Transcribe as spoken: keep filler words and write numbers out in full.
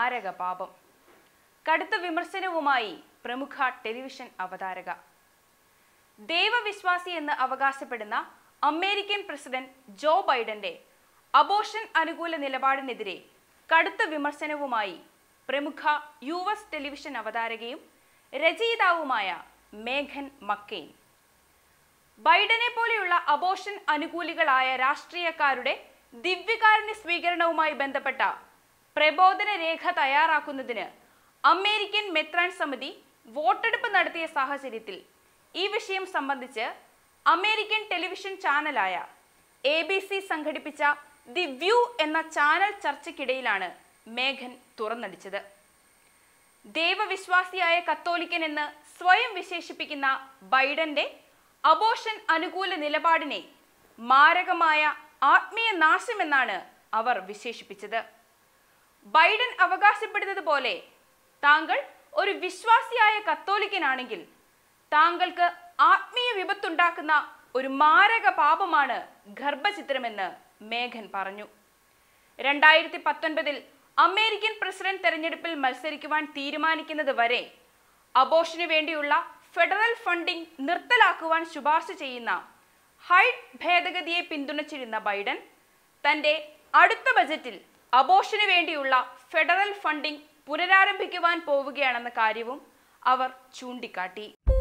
മാരക പാപം. കടുത്ത വിമർശനവുമായി പ്രമുഖ ടെലിവിഷൻ അവതാരക. ദൈവവിശ്വാസി എന്ന് അവകാശപ്പെടുന്ന അമേരിക്കൻ പ്രസിഡന്റ് ജോ ബൈഡന്റെ അബോർഷൻ അനുകൂല നിലപാടിനെതിരെ കടുത്ത വിമർശനവുമായി പ്രമുഖ യു എസ് ടെലിവിഷൻ അവതാരകയും രചയിതാവുമായ മേഘൻ മക്കെയിൻ. ബൈഡനെ പോലെയുള്ള അബോർഷൻ അനുകൂലികളായ രാഷ്ട്രീയക്കാരുടെ ദിവ്യകാരുണ്യ സ്വീകരണവുമായി ബന്ധപ്പെട്ട പ്രബോധന രേഖ തയ്യാറാക്കുന്നതിന് അമേരിക്കൻ മെത്രാൻ സമിതി വോട്ടെടുപ്പ് നടത്തിയ സാഹചര്യത്തിൽ ഈ വിഷയം സംബന്ധിച്ച് അമേരിക്കൻ ടെലിവിഷൻ ചാനലായ എ ബി സി സംഘടിപ്പിച്ച ദി വ്യൂ എന്ന ചാനൽ ചർച്ചയ്ക്കിടയിലാണ് മേഘൻ തുറന്നടിച്ചത്. ദൈവവിശ്വാസിയായ കത്തോലിക്കൻ എന്ന് സ്വയം വിശേഷിപ്പിക്കുന്ന ബൈഡന്റെ അബോർഷൻ അനുകൂല നിലപാടിനെ മാരകമായ ആത്മീയ നാശമെന്നാണ് അവർ വിശേഷിപ്പിച്ചത്. ബൈഡൻ അവകാശപ്പെടുന്നത് പോലെ താങ്കൾ ഒരു വിശ്വാസിയായ കത്തോലിക്കനാണെങ്കിൽ താങ്കൾക്ക് ആത്മീയ വിപത്തുണ്ടാക്കുന്ന ഒരു മാരക പാപമാണ് ഗർഭചിത്രമെന്ന് മേഘൻ പറഞ്ഞു. രണ്ടായിരത്തി പത്തൊൻപതിൽ അമേരിക്കൻ പ്രസിഡന്റ് തെരഞ്ഞെടുപ്പിൽ മത്സരിക്കുവാൻ തീരുമാനിക്കുന്നത് വരെ അബോർഷന് വേണ്ടിയുള്ള ഫെഡറൽ ഫണ്ടിംഗ് നിർത്തലാക്കുവാൻ ശുപാർശ ചെയ്യുന്ന ഹൈഡ് ഭേദഗതിയെ പിന്തുണച്ചിരുന്ന ബൈഡൻ തന്റെ അടുത്ത ബജറ്റിൽ അബോർഷന് വേണ്ടിയുള്ള ഫെഡറൽ ഫണ്ടിംഗ് പുനരാരംഭിക്കുവാൻ പോവുകയാണെന്ന കാര്യവും അവർ ചൂണ്ടിക്കാട്ടി.